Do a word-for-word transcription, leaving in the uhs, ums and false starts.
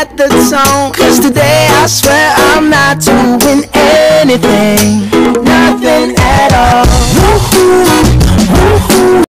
set the tone. Cause today I swear I'm not doing anything, nothing at all.